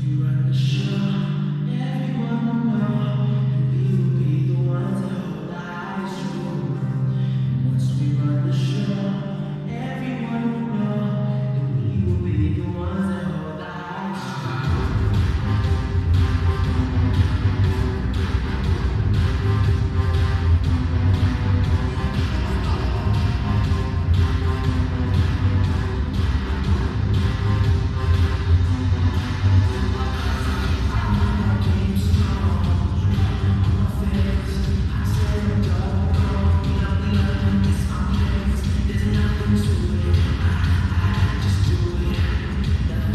we run the show, everyone will know, and we will be the ones that hold eyes true. And once we run the show,